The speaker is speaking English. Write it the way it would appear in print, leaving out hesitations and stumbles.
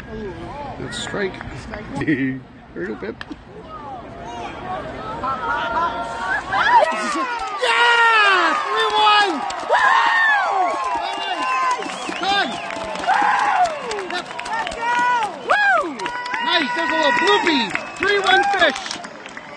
That's a strike. Here you go, Pip. Yeah! 3-1! Done! Let's go! Woo! Nice, there's a little bloopy. 3-1 fish.